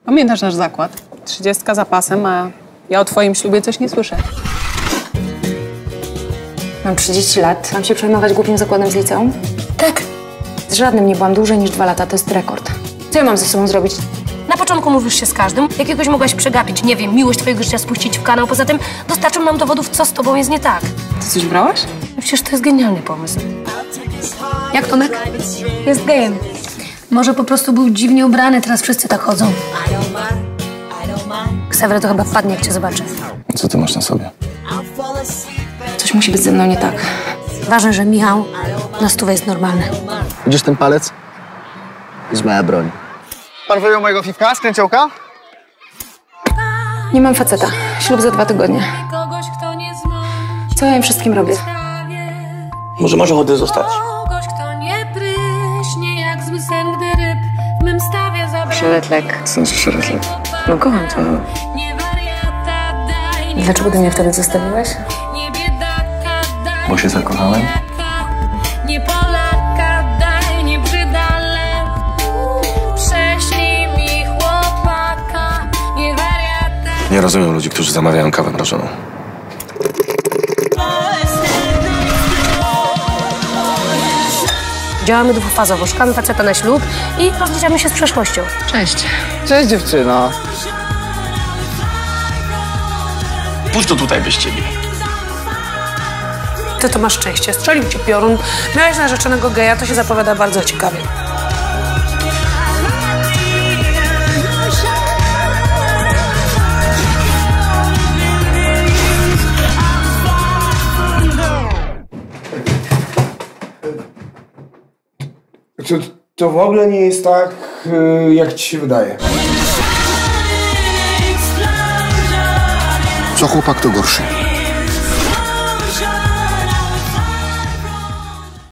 Pamiętasz nasz zakład? 30 za pasem, a ja o twoim ślubie coś nie słyszę. Mam 30 lat. Mam się przejmować głupim zakładem z liceum? Tak. Z żadnym nie byłam dłużej niż 2 lata, to jest rekord. Co ja mam ze sobą zrobić? Na początku mówisz się z każdym. Jakiegoś mogłaś przegapić, nie wiem, miłość twojego życia spuścić w kanał. Poza tym dostarczą nam dowodów, co z tobą jest nie tak. Ty coś brałaś? Przecież to jest genialny pomysł. Jak Tomek? Jest gejem. Może po prostu był dziwnie ubrany, teraz wszyscy tak chodzą. Ksawry to chyba wpadnie, jak cię zobaczy. Co ty masz na sobie? Coś musi być ze mną nie tak. Ważne, że Michał na stówę jest normalny. Widzisz ten palec? To jest moja broń. Pan wyjął mojego fifka z kręciołka? Nie mam faceta. Ślub za 2 tygodnie. Co ja im wszystkim robię? Może masz ochotę zostać? 3-letlek. Sądzę, 4 lat. No kocham cię. Dlaczego ty mnie wtedy zostawiłeś? Bo się zakochałem? Nie Polaka, daj, nie brzydale. Prześlij mi chłopaka, nie wariata. Nie rozumiem ludzi, którzy zamawiają kawę mrożoną. Działamy dwufazowo, szukamy faceta na ślub i rozliczamy się z przeszłością. Cześć. Cześć dziewczyno. Puść to tutaj bez ciebie. Ty to masz szczęście, strzelił ci piorun, miałeś narzeczonego geja, to się zapowiada bardzo ciekawie. To w ogóle nie jest tak, jak ci się wydaje. Co chłopak, to gorszy.